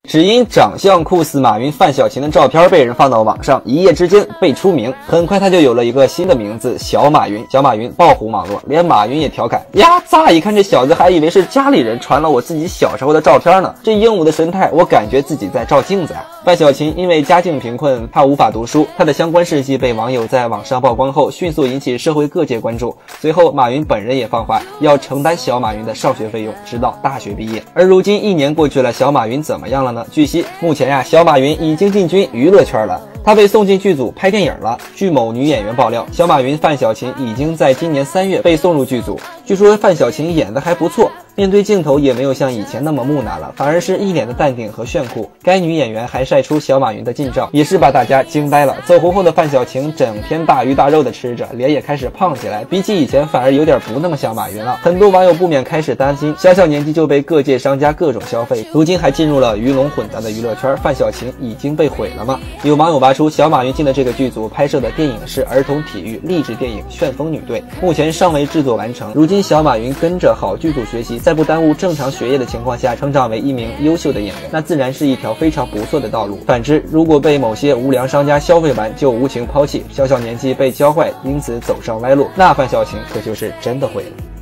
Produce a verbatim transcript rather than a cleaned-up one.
只因长相酷似马云范小勤的照片被人放到网上，一夜之间被出名。很快他就有了一个新的名字小马云。小马云爆红网络，连马云也调侃呀，乍一看这小子还以为是家里人传了我自己小时候的照片呢，这英武的神态，我感觉自己在照镜子啊。范小勤因为家境贫困，怕无法读书，他的相关事迹被网友在网上曝光后，迅速引起社会各界关注。随后马云本人也放话，要承担小马云的上学费用，直到大学毕业。而如今一年过去了，小马云怎么样了呢？据悉，目前呀、啊，小马云已经进军娱乐圈了。他被送进剧组拍电影了。据某女演员爆料，小马云范小勤已经在今年三月被送入剧组。据说范小勤演得还不错，面对镜头也没有像以前那么木讷了，反而是一脸的淡定和炫酷。该女演员还晒出小马云的近照，也是把大家惊呆了。走红后的范小勤整天大鱼大肉的吃着，脸也开始胖起来，比起以前反而有点不那么像马云了。很多网友不免开始担心，小小年纪就被各界商家各种消费，如今还进入了鱼龙混杂的娱乐圈，范小勤已经被毁了吗？有网友扒出小马云进的这个剧组拍摄的电影是儿童体育励志电影《旋风女队》，目前尚未制作完成。如今小马云跟着好剧组学习，在不耽误正常学业的情况下成长为一名优秀的演员，那自然是一条非常不错的道路。反之，如果被某些无良商家消费完就无情抛弃，小小年纪被教坏，因此走上歪路，那范小勤可就是真的毁了。